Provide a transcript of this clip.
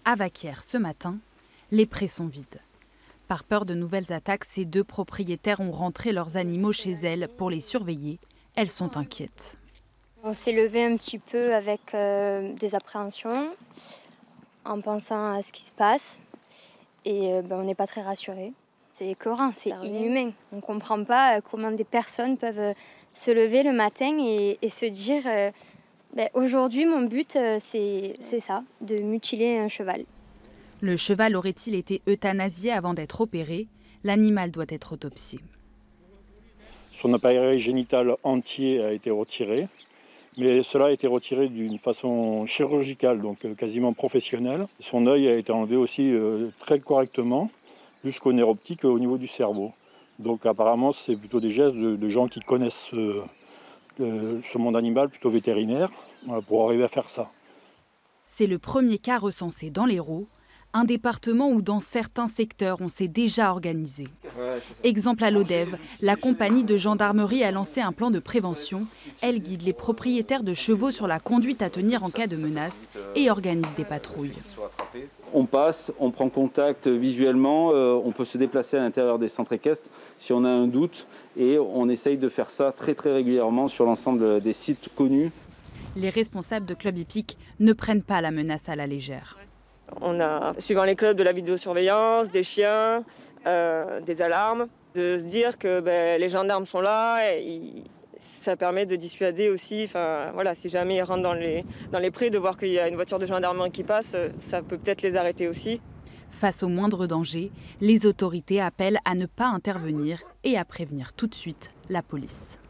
À Vaquières, ce matin, les prés sont vides. Par peur de nouvelles attaques, ces deux propriétaires ont rentré leurs animaux chez elles pour les surveiller. Elles sont inquiètes. On s'est levé un petit peu avec des appréhensions, en pensant à ce qui se passe. Et on n'est pas très rassurés. C'est écœurant, c'est inhumain. On ne comprend pas comment des personnes peuvent se lever le matin et se dire aujourd'hui, mon but, c'est ça, de mutiler un cheval. Le cheval aurait-il été euthanasié avant d'être opéré? L'animal doit être autopsié. Son appareil génital entier a été retiré, mais cela a été retiré d'une façon chirurgicale, donc quasiment professionnelle. Son œil a été enlevé aussi très correctement, jusqu'au nerf optique au niveau du cerveau. Donc apparemment, c'est plutôt des gestes de gens qui connaissent ce monde animal, plutôt vétérinaire, pour arriver à faire ça. C'est le premier cas recensé dans l'Hérault, un département où dans certains secteurs on s'est déjà organisé. Exemple à l'Odève, la compagnie de gendarmerie a lancé un plan de prévention. Elle guide les propriétaires de chevaux sur la conduite à tenir en cas de menace et organise des patrouilles. On passe, on prend contact visuellement, on peut se déplacer à l'intérieur des centres équestres si on a un doute et on essaye de faire ça très régulièrement sur l'ensemble des sites connus. Les responsables de clubs hippiques ne prennent pas la menace à la légère. On a, suivant les clubs, de la vidéosurveillance, des chiens, des alarmes, de se dire que les gendarmes sont là et ça permet de dissuader aussi, si jamais ils rentrent dans les prés, de voir qu'il y a une voiture de gendarmerie qui passe, ça peut peut-être les arrêter aussi. Face au moindre danger, les autorités appellent à ne pas intervenir et à prévenir tout de suite la police.